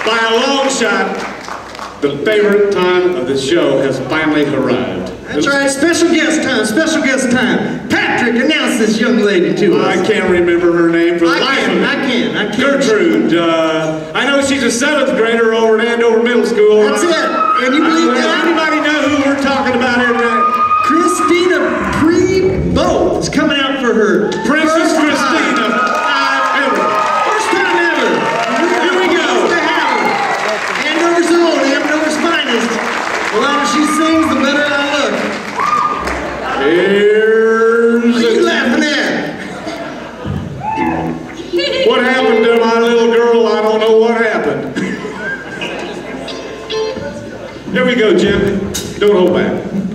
By a long shot, the favorite time of the show has finally arrived. That's right, special guest time, special guest time. Patrick, announce this young lady to us. I can't remember her name for the life of me. I can't. Gertrude. I know she's a 7th grader over at Andover Middle School. That's it. And you believe that? Anybody know who we're talking about here tonight? Christina Prevost is coming out for her Princess Christina. First time ever. Here we go. To have her. Andover's own, Andover's finest. The louder she sings, the better I look. Here's what are you laughing at? What happened to my little girl? I don't know what happened. Here we go, Jim. Don't hold back.